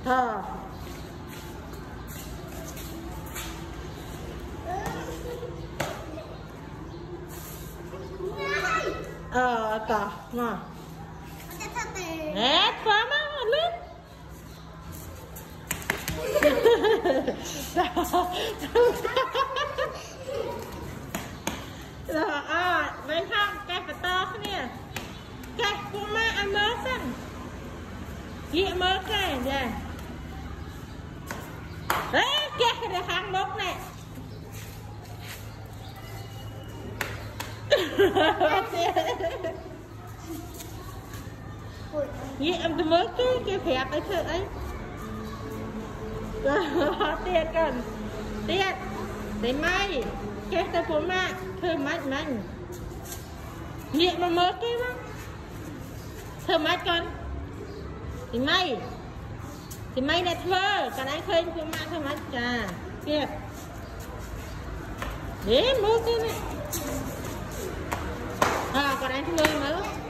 thờ cỏ mà nè quá má lên rồi mấy không cái phải to nè cái cô má ăn mớ xanh dịa mớ cái nè đấy cái này hàng mốc này dịa em tôi mớ cái phẹp ấy thử ấy tiền cần tiền để may cái tay của má thơ mát mạnh dịa mà mớ cái đó thơ mát con thì may nè thơ còn anh khơi của má thơ mát trà kìa để mớ cái này còn anh thơ mớ